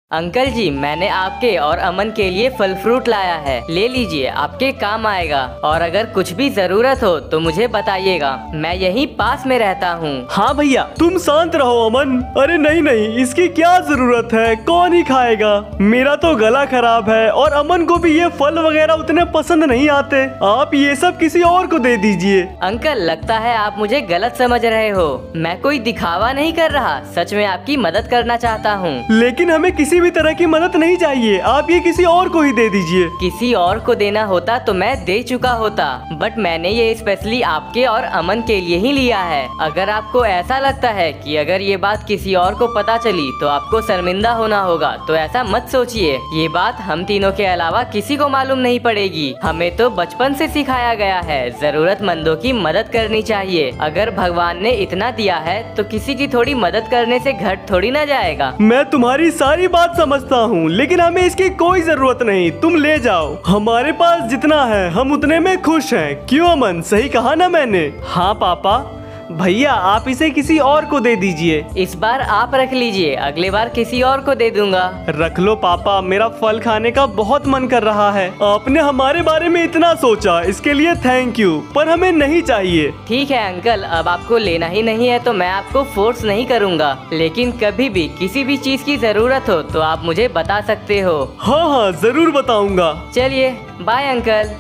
Uncle जी, मैंने आपके और अमन के लिए फल फ्रूट लाया है, ले लीजिए, आपके काम आएगा। और अगर कुछ भी जरूरत हो तो मुझे बताइएगा, मैं यहीं पास में रहता हूँ। हाँ भैया, तुम शांत रहो अमन। अरे नहीं नहीं, इसकी क्या जरूरत है, कौन ही खाएगा। मेरा तो गला खराब है और अमन को भी ये फल वगैरह उतने पसंद नहीं आते। आप ये सब किसी और को दे दीजिए। अंकल, लगता है आप मुझे गलत समझ रहे हो। मैं कोई दिखावा नहीं कर रहा, सच में आपकी मदद करना चाहता हूँ। लेकिन हमें किसी भी तरह की मदद नहीं चाहिए, आप ये किसी और को ही दे दीजिए। किसी और को देना होता तो मैं दे चुका होता, बट मैंने ये स्पेशली आपके और अमन के लिए ही लिया है। अगर आपको ऐसा लगता है कि अगर ये बात किसी और को पता चली तो आपको शर्मिंदा होना होगा, तो ऐसा मत सोचिए। ये बात हम तीनों के अलावा किसी को मालूम नहीं पड़ेगी। हमें तो बचपन से सिखाया गया है जरूरतमंदों की मदद करनी चाहिए। अगर भगवान ने इतना दिया है तो किसी की थोड़ी मदद करने से घट थोड़ी ना जाएगा। मैं तुम्हारी सारी बात समझता हूँ, लेकिन हमें इसकी कोई जरूरत नहीं। तुम ले जाओ, हमारे पास जितना है हम उतने में खुश हैं। क्यों अमन, सही कहा ना मैंने? हाँ पापा। भैया, आप इसे किसी और को दे दीजिए। इस बार आप रख लीजिए, अगले बार किसी और को दे दूंगा। रख लो पापा, मेरा फल खाने का बहुत मन कर रहा है। आपने हमारे बारे में इतना सोचा, इसके लिए थैंक यू, पर हमें नहीं चाहिए। ठीक है अंकल, अब आपको लेना ही नहीं है तो मैं आपको फोर्स नहीं करूंगा, लेकिन कभी भी किसी भी चीज की जरूरत हो तो आप मुझे बता सकते हो। हाँ हाँ, जरूर बताऊंगा। चलिए, बाय अंकल।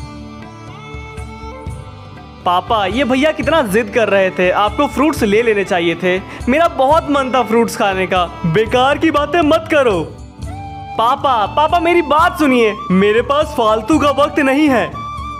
पापा, ये भैया कितना जिद कर रहे थे, आपको फ्रूट्स ले लेने चाहिए थे। मेरा बहुत मन था फ्रूट्स खाने का। बेकार की बातें मत करो। पापा मेरी बात सुनिए, मेरे पास फालतू का वक्त नहीं है।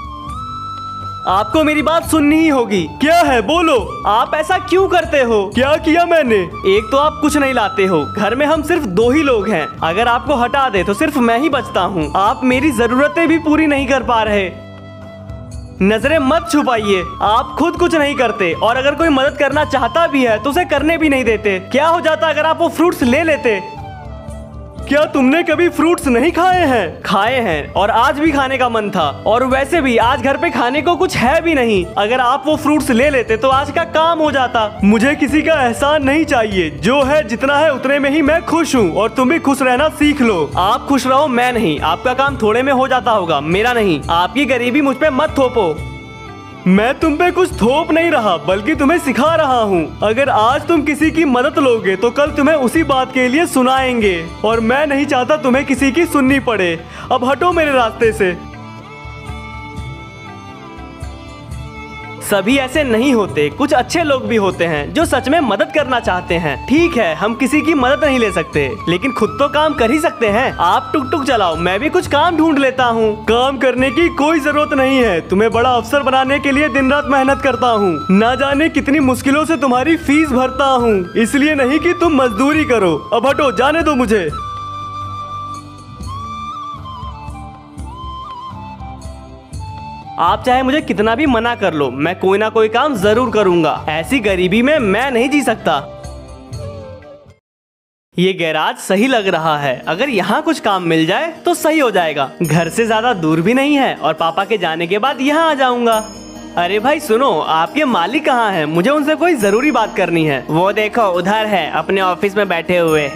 आपको मेरी बात सुननी ही होगी। क्या है, बोलो। आप ऐसा क्यों करते हो? क्या किया मैंने? एक तो आप कुछ नहीं लाते हो, घर में हम सिर्फ 2 ही लोग हैं। अगर आपको हटा दे तो सिर्फ मैं ही बचता हूँ। आप मेरी जरूरतें भी पूरी नहीं कर पा रहे। नजरें मत छुपाइए, आप खुद कुछ नहीं करते, और अगर कोई मदद करना चाहता भी है तो उसे करने भी नहीं देते। क्या हो जाता अगर आप वो फ्रूट्स ले लेते? क्या तुमने कभी फ्रूट्स नहीं खाए हैं? खाए हैं, और आज भी खाने का मन था। और वैसे भी आज घर पे खाने को कुछ है भी नहीं। अगर आप वो फ्रूट्स ले लेते तो आज का काम हो जाता। मुझे किसी का एहसान नहीं चाहिए, जो है जितना है उतने में ही मैं खुश हूँ। और तुम भी खुश रहना सीख लो। आप खुश रहो, मैं नहीं। आपका काम थोड़े में हो जाता होगा, मेरा नहीं। आपकी गरीबी मुझ पे मत थोपो। मैं तुम पे कुछ थोप नहीं रहा, बल्कि तुम्हें सिखा रहा हूँ। अगर आज तुम किसी की मदद लोगे तो कल तुम्हें उसी बात के लिए सुनाएंगे, और मैं नहीं चाहता तुम्हें किसी की सुननी पड़े। अब हटो मेरे रास्ते से। सभी ऐसे नहीं होते, कुछ अच्छे लोग भी होते हैं जो सच में मदद करना चाहते हैं। ठीक है, हम किसी की मदद नहीं ले सकते, लेकिन खुद तो काम कर ही सकते हैं। आप टुक टुक चलाओ, मैं भी कुछ काम ढूंढ लेता हूँ। काम करने की कोई जरूरत नहीं है। तुम्हें बड़ा अफसर बनाने के लिए दिन रात मेहनत करता हूँ। ना जाने कितनी मुश्किलों से तुम्हारी फीस भरता हूँ, इसलिए नहीं कि तुम मजदूरी करो। अब हटो, जाने दो मुझे। आप चाहे मुझे कितना भी मना कर लो, मैं कोई ना कोई काम जरूर करूंगा। ऐसी गरीबी में मैं नहीं जी सकता। ये गैराज सही लग रहा है, अगर यहाँ कुछ काम मिल जाए तो सही हो जाएगा। घर से ज्यादा दूर भी नहीं है, और पापा के जाने के बाद यहाँ आ जाऊंगा। अरे भाई सुनो, आपके मालिक कहाँ हैं? मुझे उनसे कोई जरूरी बात करनी है। वो देखो उधर है, अपने ऑफिस में बैठे हुए।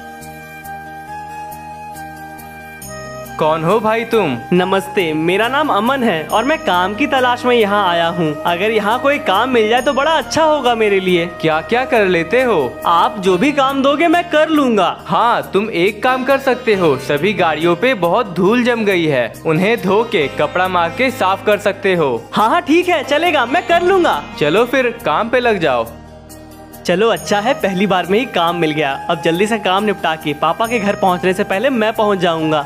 कौन हो भाई तुम? नमस्ते, मेरा नाम अमन है और मैं काम की तलाश में यहाँ आया हूँ। अगर यहाँ कोई काम मिल जाए तो बड़ा अच्छा होगा मेरे लिए। क्या क्या कर लेते हो? आप जो भी काम दोगे मैं कर लूँगा। हाँ, तुम एक काम कर सकते हो। सभी गाड़ियों पे बहुत धूल जम गई है, उन्हें धो के कपड़ा मार के साफ कर सकते हो। हाँ ठीक है, चलेगा, मैं कर लूँगा। चलो फिर काम पे लग जाओ। चलो अच्छा है, पहली बार में ही काम मिल गया। अब जल्दी से काम निपटा के पापा के घर पहुँचने से पहले मैं पहुँच जाऊँगा।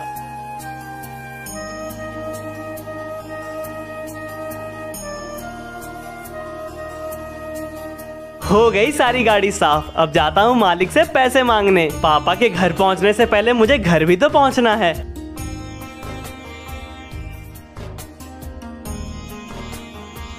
हो गई सारी गाड़ी साफ। अब जाता हूँ मालिक से पैसे मांगने। पापा के घर पहुँचने से पहले मुझे घर भी तो पहुँचना है।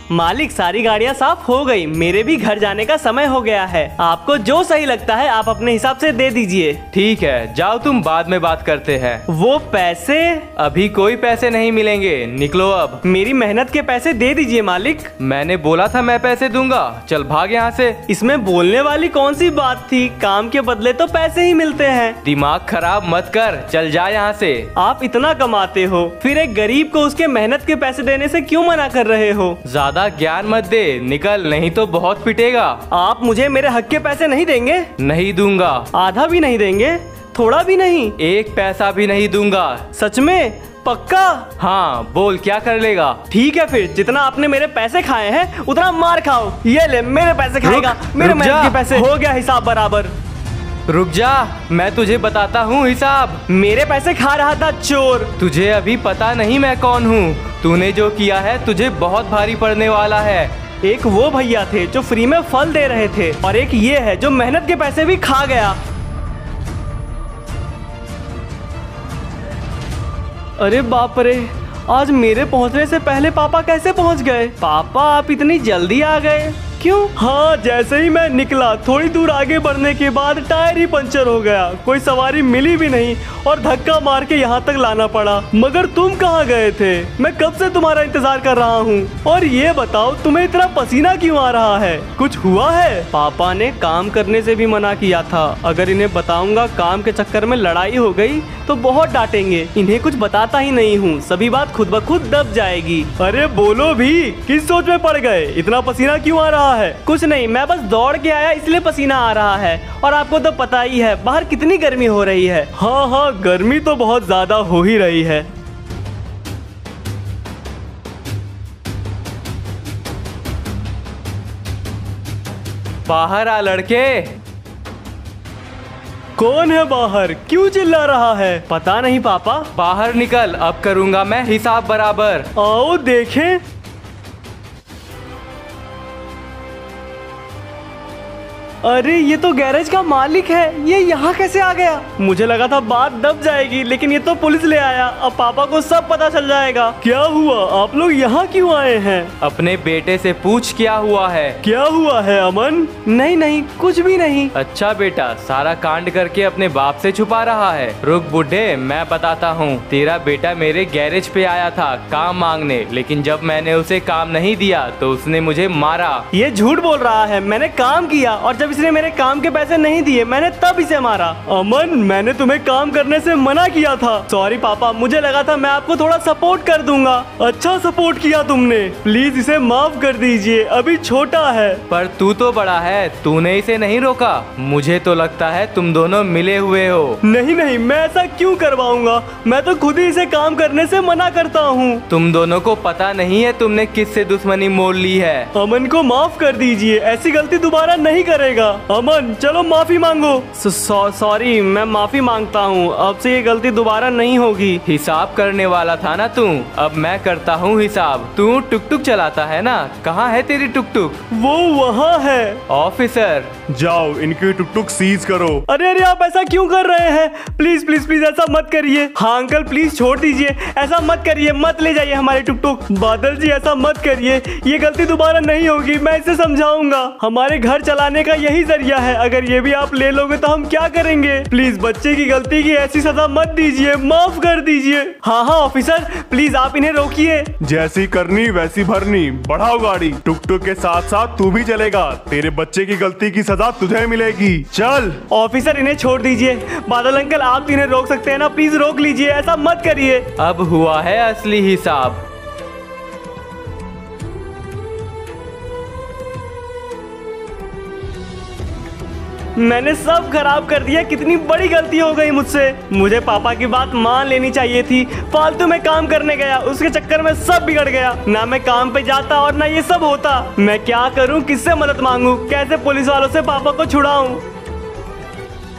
मालिक सारी गाड़ियाँ साफ हो गई, मेरे भी घर जाने का समय हो गया है। आपको जो सही लगता है आप अपने हिसाब से दे दीजिए। ठीक है, जाओ तुम बाद में बात करते हैं। वो पैसे? अभी कोई पैसे नहीं मिलेंगे, निकलो अब। मेरी मेहनत के पैसे दे दीजिए मालिक। मैंने बोला था मैं पैसे दूंगा, चल भाग यहाँ से। इसमें बोलने वाली कौन सी बात थी, काम के बदले तो पैसे ही मिलते हैं। दिमाग खराब मत कर, चल जा यहाँ से। आप इतना कमाते हो, फिर एक गरीब को उसके मेहनत के पैसे देने से क्यों मना कर रहे हो? ज्यादा ज्ञान मत दे, निकल नहीं तो बहुत पिटेगा। आप मुझे मेरे हक के पैसे नहीं देंगे? नहीं दूंगा। आधा भी नहीं देंगे? थोड़ा भी नहीं? एक पैसा भी नहीं दूंगा। सच में? पक्का? हाँ बोल, क्या कर लेगा? ठीक है फिर, जितना आपने मेरे पैसे खाए हैं उतना मार खाओ। ये ले मेरे पैसे खाएगा, मेरे मेहनत के पैसे। हो गया हिसाब बराबर। रुक जा, मैं तुझे बताता हूँ हिसाब। मेरे पैसे खा रहा था चोर। तुझे अभी पता नहीं मैं कौन हूँ। तूने जो किया है तुझे बहुत भारी पड़ने वाला है। एक वो भैया थे जो फ्री में फल दे रहे थे, और एक ये है जो मेहनत के पैसे भी खा गया। अरे बाप रे, आज मेरे पहुंचने से पहले पापा कैसे पहुंच गए? पापा आप इतनी जल्दी आ गए क्यों? हाँ, जैसे ही मैं निकला थोड़ी दूर आगे बढ़ने के बाद टायर ही पंचर हो गया। कोई सवारी मिली भी नहीं और धक्का मार के यहाँ तक लाना पड़ा। मगर तुम कहाँ गए थे? मैं कब से तुम्हारा इंतजार कर रहा हूँ। और ये बताओ तुम्हें इतना पसीना क्यों आ रहा है? कुछ हुआ है? पापा ने काम करने से भी मना किया था। अगर इन्हें बताऊंगा काम के चक्कर में लड़ाई हो गई तो बहुत डांटेंगे। इन्हें कुछ बताता ही नहीं हूँ, सभी बात खुद ब खुद दब जाएगी। अरे बोलो भी, किस सोच में पड़ गए? इतना पसीना क्यों आ रहा है? कुछ नहीं, मैं बस दौड़ के आया इसलिए पसीना आ रहा है। और आपको तो पता ही है बाहर कितनी गर्मी हो रही है। हाँ हाँ, गर्मी तो बहुत ज्यादा हो ही रही है। बाहर आ लड़के। कौन है बाहर? क्यों चिल्ला रहा है? पता नहीं पापा। बाहर निकल, अब करूंगा मैं हिसाब बराबर। आओ देखें। अरे ये तो गैरेज का मालिक है, ये यहाँ कैसे आ गया? मुझे लगा था बात दब जाएगी, लेकिन ये तो पुलिस ले आया। अब पापा को सब पता चल जाएगा। क्या हुआ? आप लोग यहाँ क्यों आए हैं? अपने बेटे से पूछ क्या हुआ है। क्या हुआ है अमन? नहीं नहीं, कुछ भी नहीं। अच्छा बेटा, सारा कांड करके अपने बाप से छुपा रहा है। रुक बुड्ढे, मैं बताता हूँ। तेरा बेटा मेरे गैरेज पे आया था काम मांगने, लेकिन जब मैंने उसे काम नहीं दिया तो उसने मुझे मारा। ये झूठ बोल रहा है। मैंने काम किया और जब इसने मेरे काम के पैसे नहीं दिए मैंने तब इसे मारा। अमन, मैंने तुम्हें काम करने से मना किया था। सॉरी पापा, मुझे लगा था मैं आपको थोड़ा सपोर्ट कर दूंगा। अच्छा सपोर्ट किया तुमने। प्लीज इसे माफ कर दीजिए, अभी छोटा है। पर तू तो बड़ा है, तूने इसे नहीं रोका। मुझे तो लगता है तुम दोनों मिले हुए हो। नहीं नहीं, मैं ऐसा क्यों करवाऊंगा? मैं तो खुद ही इसे काम करने से मना करता हूँ। तुम दोनों को पता नहीं है तुमने किससे दुश्मनी मोल ली है। अमन को माफ कर दीजिए, ऐसी गलती दोबारा नहीं करेगा। अमन चलो माफी मांगो। सॉरी, मैं माफी मांगता हूँ। अब से ये गलती दोबारा नहीं होगी। हिसाब करने वाला था ना तू, अब मैं करता हूँ हिसाब। तू टुक टुक चलाता है ना, कहाँ है तेरी टुक टुक? वो वहाँ है। ऑफिसर जाओ इनकी टुक टुक सीज करो। अरे अरे, आप ऐसा क्यों कर रहे हैं? प्लीज प्लीज प्लीज ऐसा मत करिए। हाँ अंकल प्लीज छोड़ दीजिए, ऐसा मत करिए, मत ले जाइए हमारी टुक टुक। बादल जी ऐसा मत करिए, ये गलती दोबारा नहीं होगी, मैं इसे समझाऊंगा। हमारे घर चलाने का यही जरिया है, अगर ये भी आप ले लोगे तो हम क्या करेंगे? प्लीज बच्चे की गलती की ऐसी सजा मत दीजिए, माफ कर दीजिए। हाँ हाँ ऑफिसर, प्लीज आप इन्हें रोकिए। जैसी करनी वैसी भरनी, बढ़ाओ गाड़ी। टुक टुक के साथ साथ तू भी चलेगा, तेरे बच्चे की गलती की सजा तुझे मिलेगी। चल। ऑफिसर इन्हें छोड़ दीजिए। बादल अंकल आप इन्हें रोक सकते हैं ना, प्लीज रोक लीजिए, ऐसा मत करिए। अब हुआ है असली हिसाब। मैंने सब खराब कर दिया, कितनी बड़ी गलती हो गई मुझसे। मुझे पापा की बात मान लेनी चाहिए थी। फालतू में काम करने गया, उसके चक्कर में सब बिगड़ गया। ना मैं काम पे जाता और ना ये सब होता। मैं क्या करूं, किससे मदद मांगूं, कैसे पुलिस वालों से पापा को छुड़ाऊं?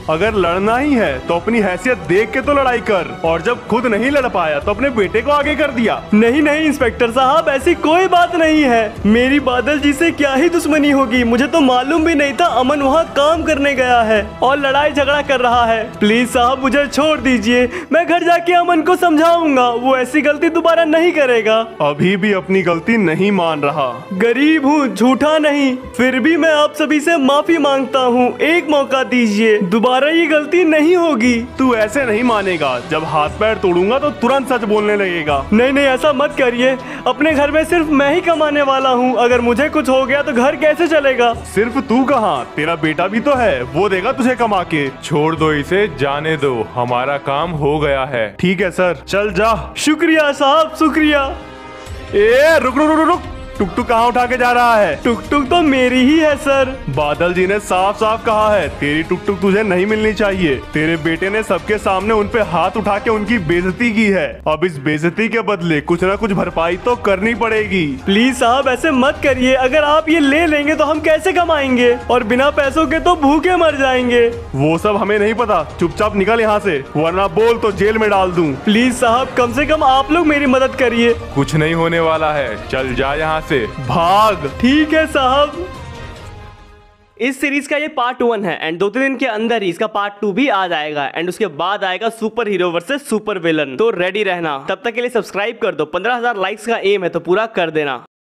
अगर लड़ना ही है तो अपनी हैसियत देख के तो लड़ाई कर, और जब खुद नहीं लड़ पाया तो अपने बेटे को आगे कर दिया। नहीं नहीं इंस्पेक्टर साहब, ऐसी कोई बात नहीं है। मेरी बादल जी से क्या ही दुश्मनी होगी, मुझे तो मालूम भी नहीं था अमन वहाँ काम करने गया है और लड़ाई झगड़ा कर रहा है। प्लीज साहब मुझे छोड़ दीजिए, मैं घर जाके अमन को समझाऊंगा, वो ऐसी गलती दोबारा नहीं करेगा। अभी भी अपनी गलती नहीं मान रहा। गरीब हूँ, झूठा नहीं, फिर भी मैं आप सभी से माफी मांगता हूँ। एक मौका दीजिए, दोबारा ये गलती नहीं होगी। तू ऐसे नहीं मानेगा, जब हाथ पैर तोड़ूंगा तो तुरंत सच बोलने लगेगा। नहीं नहीं ऐसा मत करिए, अपने घर में सिर्फ मैं ही कमाने वाला हूँ, अगर मुझे कुछ हो गया तो घर कैसे चलेगा। सिर्फ तू कहाँ, तेरा बेटा भी तो है, वो देगा तुझे कमा के। छोड़ दो इसे, जाने दो, हमारा काम हो गया है। ठीक है सर, चल जा। शुक्रिया साहब, शुक्रिया। ए रुक रुक रुक रुक, टुक टुक कहाँ उठा के जा रहा है? टुक टुक तो मेरी ही है सर। बादल जी ने साफ साफ कहा है तेरी टुक टुक तुझे नहीं मिलनी चाहिए। तेरे बेटे ने सबके सामने उन पे हाथ उठा के उनकी बेइज्जती की है। अब इस बेइज्जती के बदले कुछ ना कुछ भरपाई तो करनी पड़ेगी। प्लीज साहब ऐसे मत करिए, अगर आप ये ले लेंगे तो हम कैसे कमाएंगे, और बिना पैसों के तो भूखे मर जाएंगे। वो सब हमें नहीं पता, चुपचाप निकल यहाँ से, वरना बोल तो जेल में डाल दूं। प्लीज साहब कम से कम आप लोग मेरी मदद करिए। कुछ नहीं होने वाला है, चल जा यहाँ से। भाग। ठीक है साहब। इस सीरीज का ये पार्ट 1 है एंड 2-3 दिन के अंदर ही इसका पार्ट 2 भी आ जाएगा एंड उसके बाद आएगा super hero versus super villain. तो रेडी रहना, तब तक के लिए सब्सक्राइब कर दो। 15,000 लाइक्स का एम है तो पूरा कर देना।